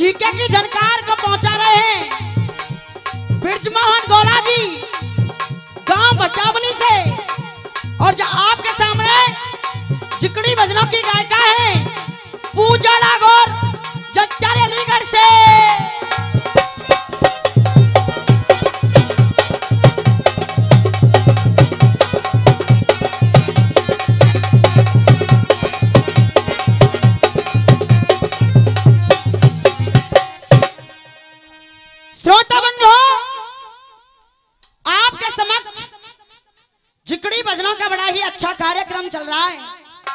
GK की झनकार को पहुंचा रहे हैं ब्रिजमोहन गोला जी गांव भट्टावली से। और जो आपके सामने जिकड़ी भजनों की गायिका है पूजा नागौर जट्टारी अलीगढ़ से। श्रोता बंधु आपके समक्ष जिकड़ी भजनों का बड़ा ही अच्छा कार्यक्रम चल रहा है।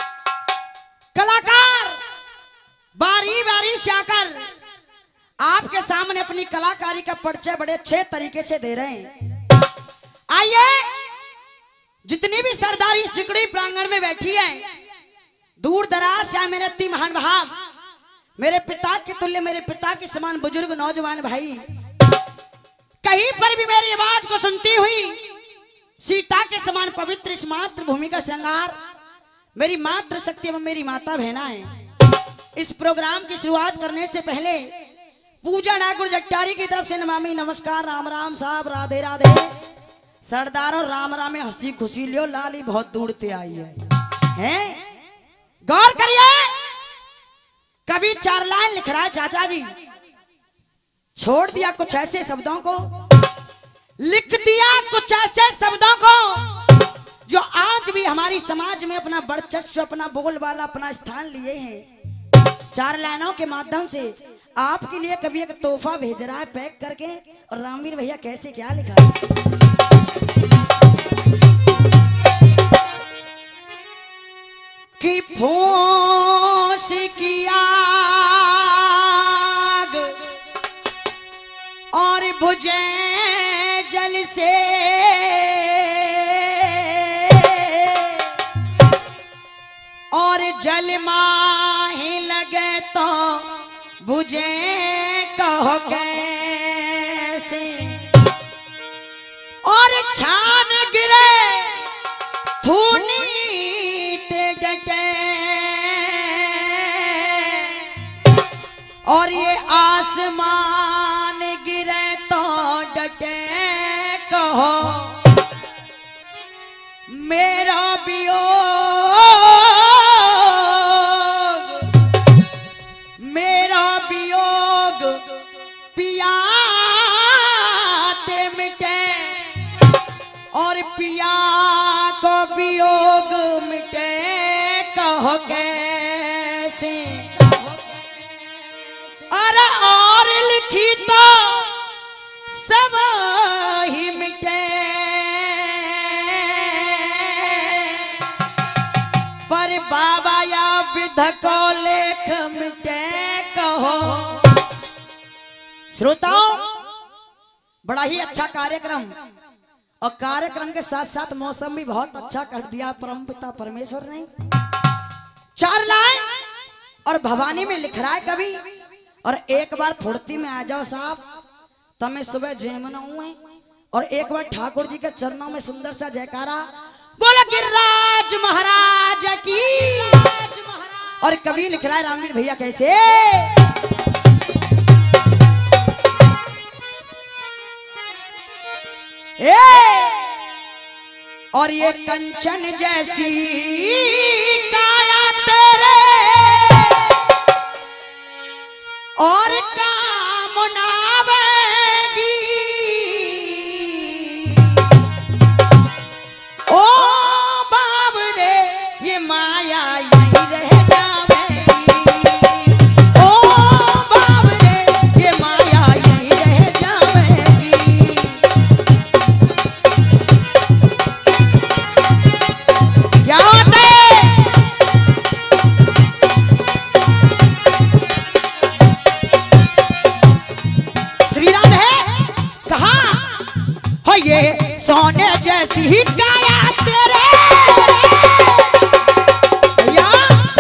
कलाकार बारी बारी से आकर आपके सामने अपनी कलाकारी का परिचय बड़े अच्छे तरीके से दे रहे हैं। आइए जितनी भी सरदारी इस जिकड़ी प्रांगण में बैठी है, दूर दराज से मेरे अति महान भाव, मेरे पिता के तुल्य, मेरे पिता के समान बुजुर्ग नौजवान भाई, कहीं पर भी मेरी आवाज को सुनती हुई सीता के समान पवित्र इस मातृभूमि का श्रृंगार मेरी मातृ शक्ति एवं मेरी माता बहना है। इस प्रोग्राम की शुरुआत करने से पहले पूजा नागौर जट्टारी की तरफ से नमामि नमस्कार, राम राम साहब, राधे राधे। सरदारों राम राम में हंसी खुशी लियो, लाली बहुत दूर से आई है। गौर करिए, कभी 4 लाइन लिख रहा है चाचा जी, छोड़ दिया कुछ ऐसे शब्दों को, लिख दिया कुछ ऐसे शब्दों को जो आज भी हमारी समाज में अपना वर्चस्व, अपना बोलबाला, अपना स्थान लिए हैं। 4 लाइनों के माध्यम से आपके लिए कभी एक तोहफा भेज रहा है पैक करके। और रामवीर भैया कैसे क्या लिखा है? कि फूस की आग और बुझे जल से, और जल माही लगे तो बुझे कहो कैसे, और छान गिरे धूनी ते डटे, और ये आसमान गिरे तो डटे कहो मेरा वियोग, मेरा वियोग पिया ते मिटे, और पिया को वियोग मिटे कहो कैसे, अरे और लिखी तो सब ही मिटे, पर बाबा या विध को लेख मिटे कहो। श्रोताओं, बड़ा ही अच्छा कार्यक्रम, और कार्यक्रम के साथ साथ मौसम भी बहुत अच्छा कर दिया परमपिता परमेश्वर ने। 4 लाइन और भवानी में लिख रहा है कवि, और एक बार फुर्ती में आ जाओ साहब, तमें सुबह जय मनाऊं है, और एक बार ठाकुर जी के चरणों में सुंदर सा जयकारा बोला गिरिराज महाराज की। और कवि लिख रहा है रामवीर भैया कैसे, और ये कंचन जैसी काया तेरे, और काम नावेगी, ओ बाबरे ये माया यही रह जावेगी, ओ बाबरे ये माया यही रह जावेगी। क्या होता है? श्री राधे कहा हो ये सोने जैसी ही काया तेरे, या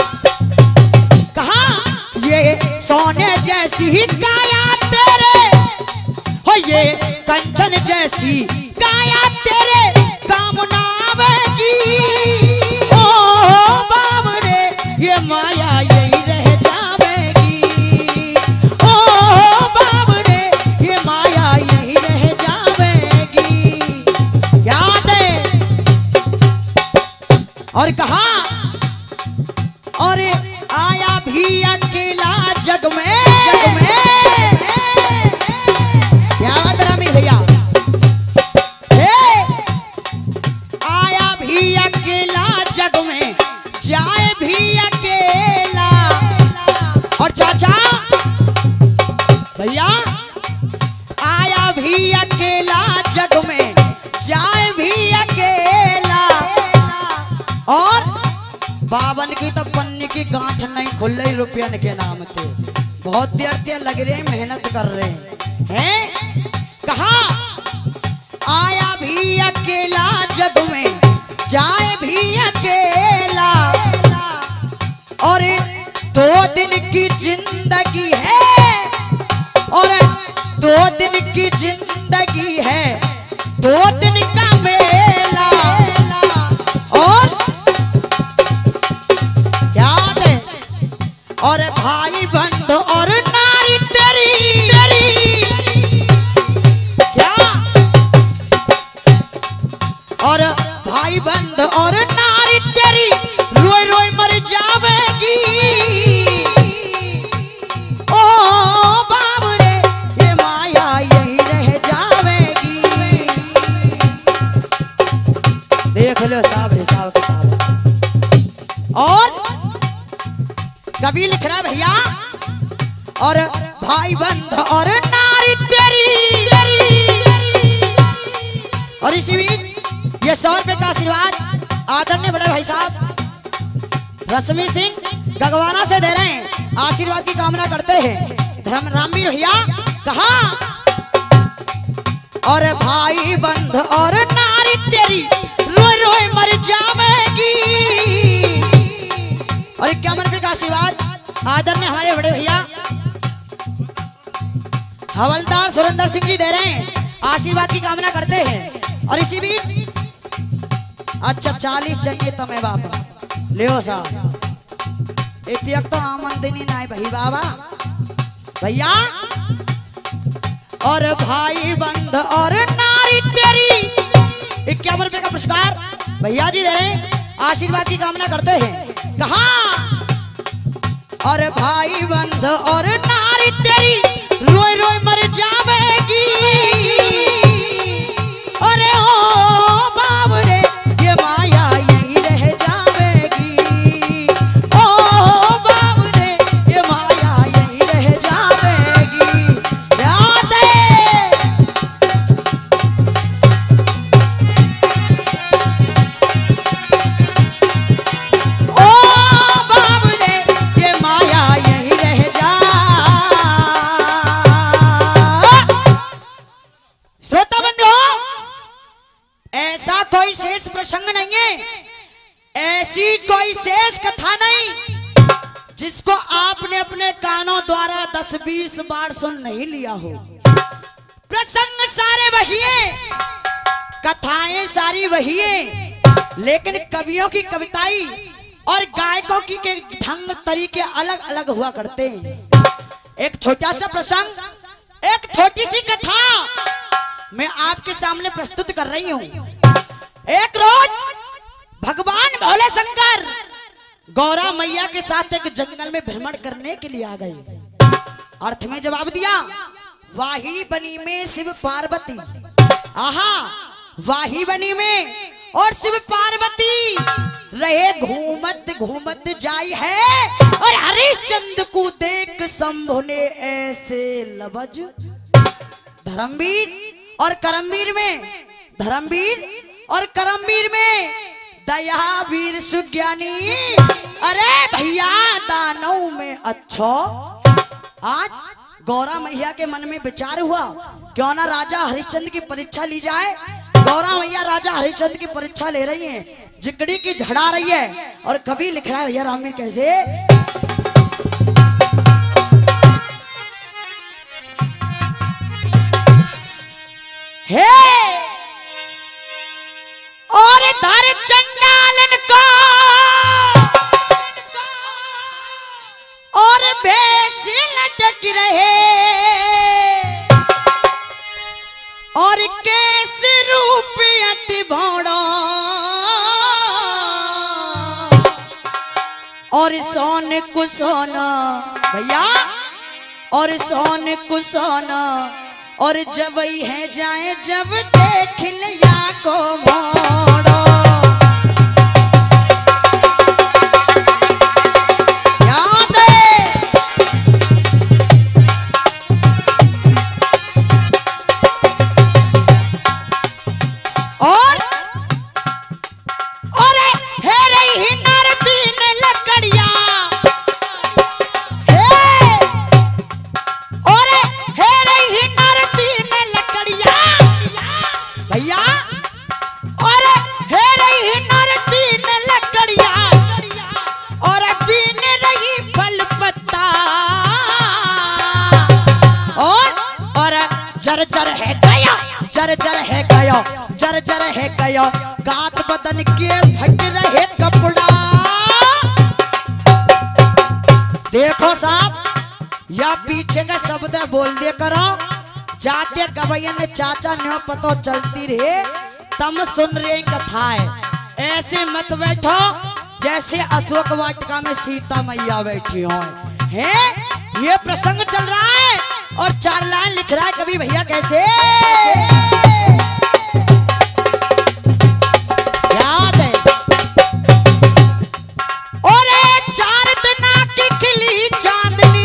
कहा ये सोने जैसी ही काया तेरे, हो ये कंचन जैसी काया तेरे काम नावेगी, ओ बाबरे ये माया यही रह जावेगी, ओ और कहा और आया भी अकेला जग में क्या बात रामी भैया, आया भी अकेला जग में जाए भी अकेला। और चाचा भैया आया भी अकेला जग में जाए भी अकेला। और बावन की तो पन्नी की गांठ नहीं खुल रही रुपया के नाम पे, बहुत देर लग रहे हैं, मेहनत कर रहे हैं। कहा आया भी अकेला जग में जाए भी अकेला। और 2 दिन की जिंदगी है और 2 दिन की जिंदगी है, 2 दिन का मेला। और याद है और भाई बंद और नारी तेरी क्या, और भाई बंद और नारी तेरी रोए रोए मर जावेगी। ओ बाबू रे ये माया यही रह जावेगी। देख लो साहब हिसाब किताब। और कभी लिख रहा भैया और भाई बंद और नारी तेरी। और इसी बीच ये 100 रुपए का आशीर्वाद आदरणीय बड़े भाई साहब रश्मि सिंह गगवाना से दे रहे हैं, आशीर्वाद की कामना करते हैं धर्म रामवीर भैया। कहा और भाई बंद और नारी तेरी रोए रोए मर जावेगी। और 51 रुपए का आशीर्वाद आदरणीय हमारे बड़े भैया हवलदार सुरेंद्र सिंह जी दे रहे हैं, आशीर्वाद की कामना करते हैं। और इसी बीच अच्छा 40 चाहिए तो मैं वापस ले साहब, इतक तो आमदनी ना भाई बाबा भैया। और भाई बंद और नारी तेरी 51 रुपए का पुरस्कार भैया जी दे रहे हैं, आशीर्वाद की कामना करते हैं। कहा और भाई बंद और नारी तेरी रोए रोए मर जावेगी। अरे ओ बाबू रे ये माया यही रह जावेगी। ओ बाबू रे ये माया यही रह जावेगी। याद है ओ बाबू रे ये माया यही रह जा। श्रोता बंधु ऐसा कोई शेष प्रसंग नहीं है, ऐसी कोई शेष कथा नहीं जिसको आपने अपने कानों द्वारा 10-20 बार सुन नहीं लिया हो। प्रसंग सारे वही हैं, कथाएं सारी वही हैं, लेकिन कवियों की कविताई और गायकों की के ढंग तरीके अलग अलग हुआ करते हैं। एक छोटा सा प्रसंग, एक छोटी सी कथा मैं आपके सामने प्रस्तुत कर रही हूँ। एक रोज भगवान भोले शंकर गौरा मैया के साथ एक जंगल में भ्रमण करने के लिए आ गए। अर्थ में जवाब दिया वाही बनी में शिव पार्वती। आहा वाही बनी में और शिव पार्वती रहे घूमत घूमत जाई है। और हरिश्चंद्र को देख शंभु ने ऐसे लबज धर्मवीर और करमवीर में, धर्मवीर और करमवीर में दया वीर सुज्ञानी। अरे भैया दानव में अच्छो। आज गौरा मैया के मन में विचार हुआ क्यों ना राजा हरिश्चंद्र की परीक्षा ली जाए। गौरा मैया राजा हरिश्चंद्र की परीक्षा ले रही हैं, जिगड़ी की झड़ा रही है। और कभी लिख रहा है भैया राम में कैसे हे और धर चंडालन को और भेष लटक रहे और केस रूप अति भोड़ा और सोन को सोना भैया, और सोन को सोना, और जब है जाए जब देख लिया को मोड़ो। याद है और है रही नरती ने लकड़िया, भैया और है रही नरती ने लकड़िया, और बीन रही फल पत्ता, और जर जर है गया, जर जर है गया, जर जर है गया, गात बदन के फट रहे कपड़ा। देखो साहब, या पीछे का शब्द बोल दे करो, जाते कवैया ने चाचा ने पतो चलती रहे, तम सुन रहे कथा है। ऐसे मत बैठो जैसे अशोक वाटिका में सीता मैया बैठी हो हैं। ये प्रसंग चल रहा है और 4 लाइन लिख रहा है कवि भैया कैसे। याद है और 4 दिना की खिली चांदनी,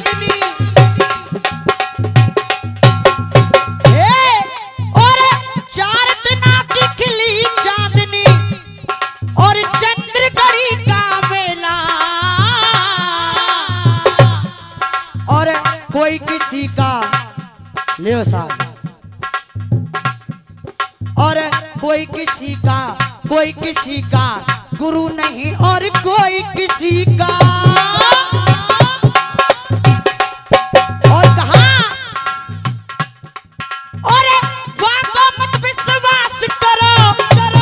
कोई किसी का ले साहब, और कोई किसी का गुरु नहीं, और कोई किसी का, और कहा और वाको मत विश्वास करो,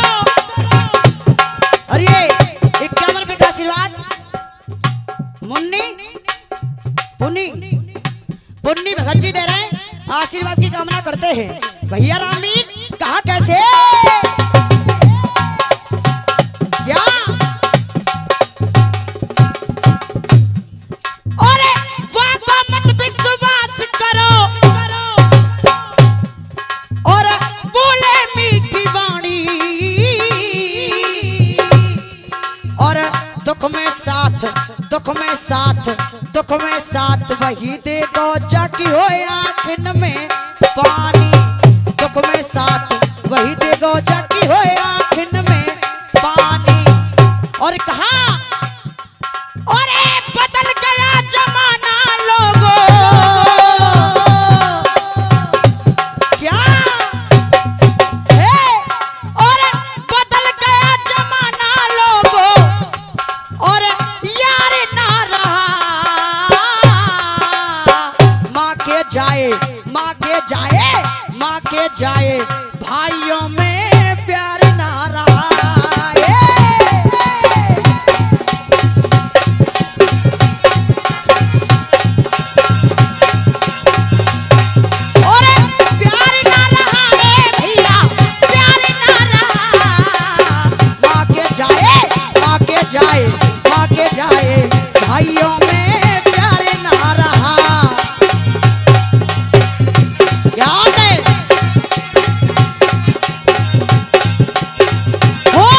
और ये 51 रुपए का आशीर्वाद मुन्नी पुन्नी भगत जी दे रहे हैं, आशीर्वाद की कामना करते हैं। भैया रामीन कहा कैसे क्या, और वाको मत विश्वास करो, और बोले मीठी वाणी, और दुख में साथ, दुख में साथ, दुख में साथ वही दे दो जाकी हो आँखन में पानी, दुख में साथ वही दे दो जाकी हो आँखन में पानी। और कहा और बदल गया जमाना लोगों, क्या है और बदल गया जमाना लोगों, और यार ना रहा, माँ के जाए, माँ के जाए, माँ के जाए, भाइयों में प्यार ना रहा। और प्यार ना रहा रे भैया, प्यार ना रहा, माँ के जाए, माँ के जाए, माँ के जाए, भाइयों में प्यार ना रहा। याद है हो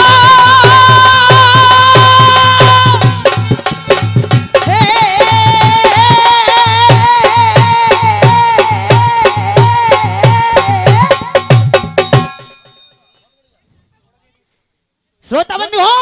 श्रोता बंधु हो,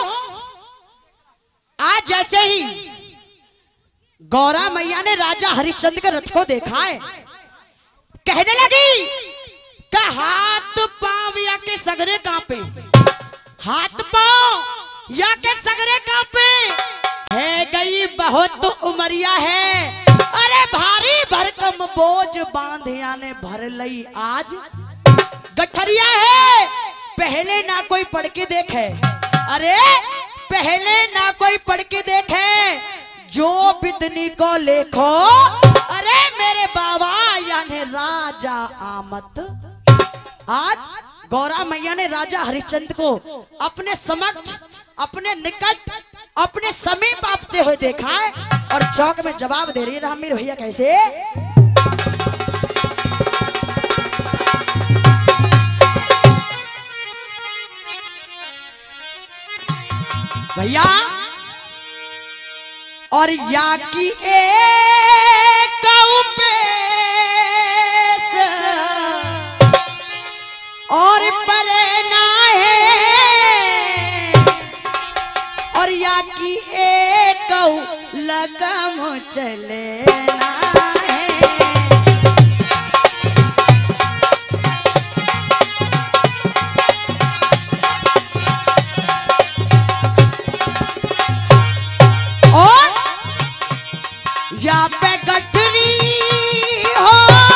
आज जैसे ही गौरा मैया ने राजा हरिश्चंद्र के रथ को देखा है, कहने लगी का हाथ पांव या के सगरे कांपे, हाथ पांव या के सगरे कांपे, है गई बहुत उमरिया है, अरे भारी भरकम बोझ बांधिया ने भर लई आज गठरिया है। पहले ना कोई पढ़ के देखे, अरे पहले ना कोई पढ़ के देखे, जो बिदनी को लेखो, अरे मेरे बाबा यानी राजा आमद। आज गौरा मैया ने राजा हरिश्चंद्र को अपने समक्ष, अपने निकट अपने समीप आपते हुए देखा है और चौक में जवाब दे रही है रामवीर भैया कैसे। भैया और या की एक उपेश और परेना है और या की एक लगम चलेना है। या पे गठरी हो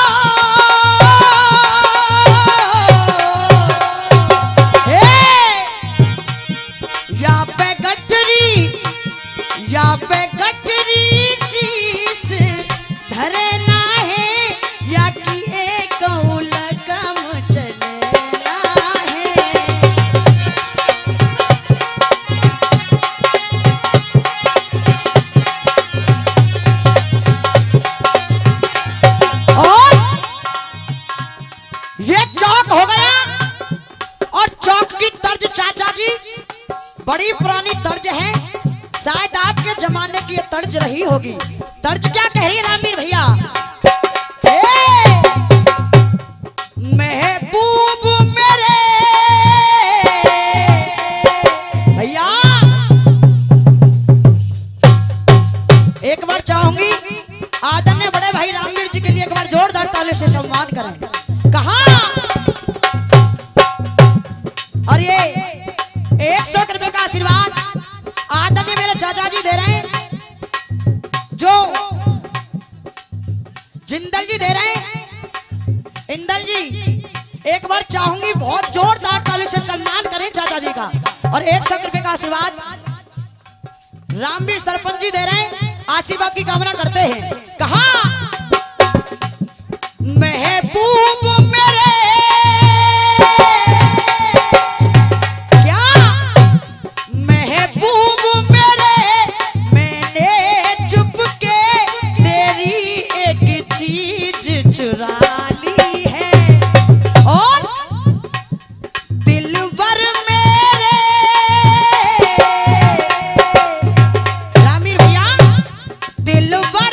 या पे गठरी शीस धरना है या कि एक लगम चलेना है। और ये चौक हो गया और चौक की तर्ज चाचा जी बड़ी पुरानी तर्ज है, शायद आपके जमाने की ये तर्ज रही होगी। तर्ज क्या कह रही है रामवीर भैया। महबूब मेरे भैया एक बार चाहूंगी आदरणीय बड़े भाई रामवीर जी के लिए एक बार जोरदार ताली से सम्मान करें। कहा और ये 100 रुपए का आशीर्वाद आदरणीय मेरे चाचा जी दे रहे हैं, जो जिंदल जी दे रहे हैं। इंदल जी एक बार चाहूंगी बहुत जोरदार ताली से सम्मान करें चाचा जी का। और 100 रुपए का आशीर्वाद रामवीर सरपंच जी दे रहे हैं, आशीर्वाद की कामना करते हैं। कहा महबूब मेरे चुरा ली है और दिलवर मेरे रामवीर भैया दिलवर